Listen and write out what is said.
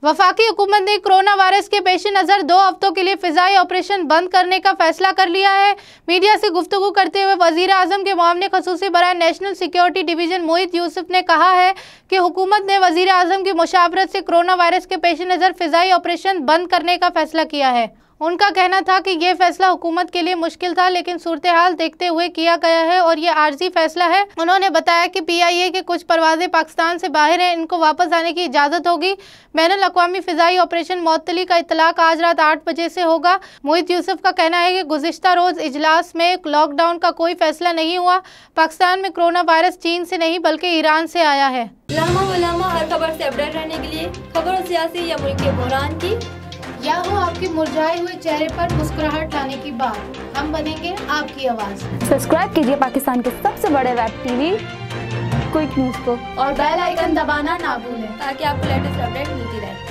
वफाकी हुकूमत ने कोरोना वायरस के पेश नज़र 2 हफ्तों के लिए फिजाई ऑपरेशन बंद करने का फैसला कर लिया है। मीडिया से गुफ्तगू करते हुए वजीर आजम के मामले खसूसी बराए national security division Mohit Yusuf ने कहा है कि हुकूमत ने वजीर आजम की मुशावरत से कोरोना वायरस के पेश नज़र फिजाई ऑपरेशन बंद करने का फैसला किया है। उनका कहना था कि यह फैसला हुकूमत के लिए मुश्किल था, लेकिन सूरत हाल देखते हुए किया गया है और यह आर्जी फैसला है। उन्होंने बताया कि PIA के कुछ परवाजें पाकिस्तान से बाहर हैं, इनको वापस आने की इजाज़त होगी। बैनुल अक़वामी फ़िज़ाई ऑपरेशन मुअत्तली का इतलाक़ आज रात 8 बजे से होगा। मोहित यूसुफ का कहना है कि गुज़िश्ता रोज़ इजलास में लॉकडाउन का कोई फैसला नहीं हुआ। पाकिस्तान में कोरोना वायरस चीन से नहीं बल्कि ईरान से आया है। हर खबर से अपडेट रहने के लिए खबरों सियासी या मुल्क के बहरान की या हो आपके मुरझाए हुए चेहरे पर मुस्कुराहट लाने की बात, हम बनेंगे आपकी आवाज। सब्सक्राइब कीजिए पाकिस्तान के सबसे बड़े वेब टीवी क्विक न्यूज को और बेल आइकन दबाना ना भूलें ताकि आपको लेटेस्ट अपडेट मिलती रहे।